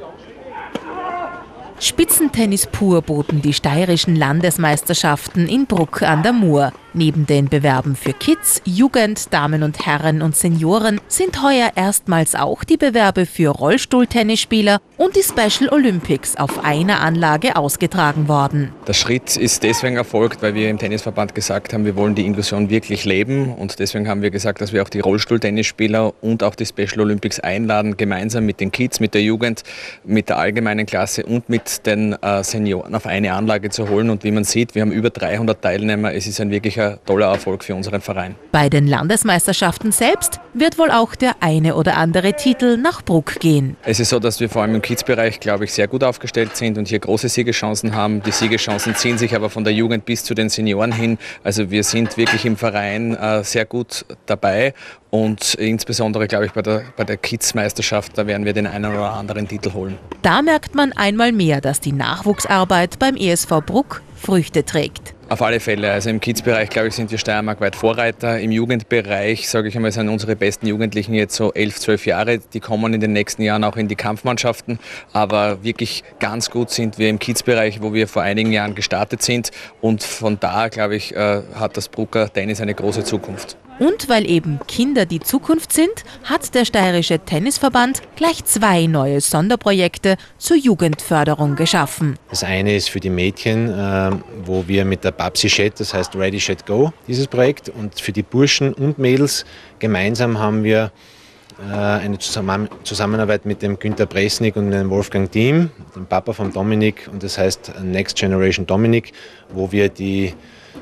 Spitzentennis pur boten die steirischen Landesmeisterschaften in Bruck an der Mur. Neben den Bewerben für Kids, Jugend, Damen und Herren und Senioren sind heuer erstmals auch die Bewerbe für Rollstuhltennisspieler und die Special Olympics auf einer Anlage ausgetragen worden. Der Schritt ist deswegen erfolgt, weil wir im Tennisverband gesagt haben, wir wollen die Inklusion wirklich leben, und deswegen haben wir gesagt, dass wir auch die Rollstuhltennisspieler und auch die Special Olympics einladen, gemeinsam mit den Kids, mit der Jugend, mit der allgemeinen Klasse und mit den Senioren auf eine Anlage zu holen. Und wie man sieht, wir haben über 300 Teilnehmer. Es ist ein wirklicher toller Erfolg für unseren Verein. Bei den Landesmeisterschaften selbst wird wohl auch der eine oder andere Titel nach Bruck gehen. Es ist so, dass wir vor allem im Kids-Bereich, glaube ich, sehr gut aufgestellt sind und hier große Siegeschancen haben. Die Siegeschancen ziehen sich aber von der Jugend bis zu den Senioren hin. Also wir sind wirklich im Verein sehr gut dabei, und insbesondere, glaube ich, bei der Kids-Meisterschaft, da werden wir den einen oder anderen Titel holen. Da merkt man einmal mehr, dass die Nachwuchsarbeit beim ESV Bruck Früchte trägt. Auf alle Fälle. Also im Kids-Bereich, glaube ich, sind wir steiermarkweit Vorreiter. Im Jugendbereich, sage ich einmal, sind unsere besten Jugendlichen jetzt so 11, 12 Jahre. Die kommen in den nächsten Jahren auch in die Kampfmannschaften. Aber wirklich ganz gut sind wir im Kids-Bereich, wo wir vor einigen Jahren gestartet sind. Und von da, glaube ich, hat das Brucker Tennis eine große Zukunft. Und weil eben Kinder die Zukunft sind, hat der Steirische Tennisverband gleich 2 neue Sonderprojekte zur Jugendförderung geschaffen. Das eine ist für die Mädchen, wo wir mit der Babsi Shed, das heißt Ready, Shed, Go, dieses Projekt. Und für die Burschen und Mädels gemeinsam haben wir eine Zusammenarbeit mit dem Günther Bresnik und dem Wolfgang Diem, dem Papa von Dominik, und das heißt Next Generation Dominik, wo wir die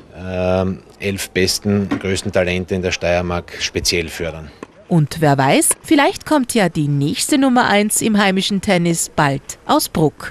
11 besten, größten Talente in der Steiermark speziell fördern. Und wer weiß, vielleicht kommt ja die nächste Nummer 1 im heimischen Tennis bald aus Bruck.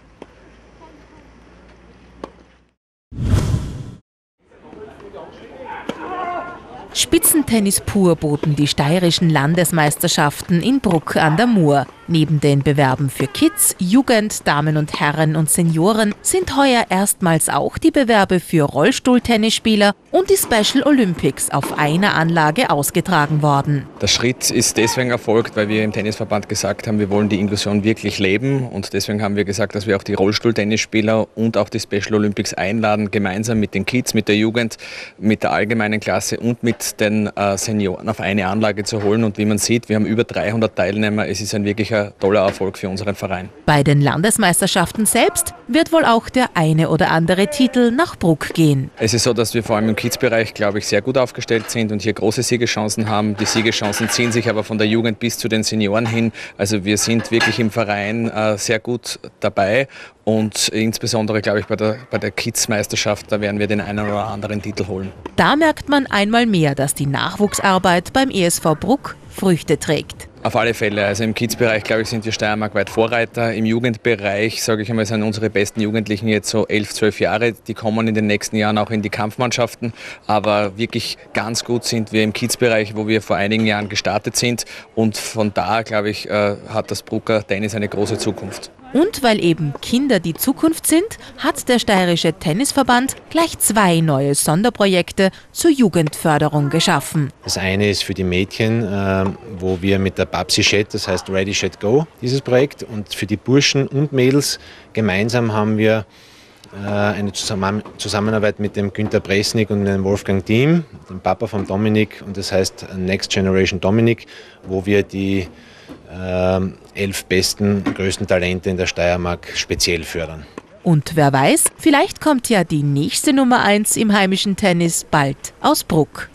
Spitzentennis pur boten die steirischen Landesmeisterschaften in Bruck an der Mur. Neben den Bewerben für Kids, Jugend, Damen und Herren und Senioren sind heuer erstmals auch die Bewerbe für Rollstuhltennisspieler und die Special Olympics auf einer Anlage ausgetragen worden. Der Schritt ist deswegen erfolgt, weil wir im Tennisverband gesagt haben, wir wollen die Inklusion wirklich leben, und deswegen haben wir gesagt, dass wir auch die Rollstuhltennisspieler und auch die Special Olympics einladen, gemeinsam mit den Kids, mit der Jugend, mit der allgemeinen Klasse und mit den Senioren auf eine Anlage zu holen. Und wie man sieht, wir haben über 300 Teilnehmer. Es ist ein wirklicher toller Erfolg für unseren Verein. Bei den Landesmeisterschaften selbst wird wohl auch der eine oder andere Titel nach Bruck gehen. Es ist so, dass wir vor allem im Kids-Bereich, glaube ich, sehr gut aufgestellt sind und hier große Siegeschancen haben. Die Siegeschancen ziehen sich aber von der Jugend bis zu den Senioren hin. Also wir sind wirklich im Verein sehr gut dabei, und insbesondere, glaube ich, bei der Kids-Meisterschaft, da werden wir den einen oder anderen Titel holen. Da merkt man einmal mehr, dass die Nachwuchsarbeit beim ESV Bruck Früchte trägt. Auf alle Fälle. Also im Kids-Bereich, glaube ich, sind wir steiermarkweit Vorreiter. Im Jugendbereich, sage ich einmal, sind unsere besten Jugendlichen jetzt so 11, 12 Jahre. Die kommen in den nächsten Jahren auch in die Kampfmannschaften. Aber wirklich ganz gut sind wir im Kids-Bereich, wo wir vor einigen Jahren gestartet sind. Und von da, glaube ich, hat das Brucker Tennis eine große Zukunft. Und weil eben Kinder die Zukunft sind, hat der Steirische Tennisverband gleich 2 neue Sonderprojekte zur Jugendförderung geschaffen. Das eine ist für die Mädchen, wo wir mit der Babsi Shed, das heißt Ready, Shed, Go, dieses Projekt. Und für die Burschen und Mädels gemeinsam haben wir eine Zusammenarbeit mit dem Günther Bresnik und dem Wolfgang Diem, dem Papa von Dominik, und das heißt Next Generation Dominik, wo wir die 11 besten, größten Talente in der Steiermark speziell fördern. Und wer weiß, vielleicht kommt ja die nächste Nummer 1 im heimischen Tennis bald aus Bruck.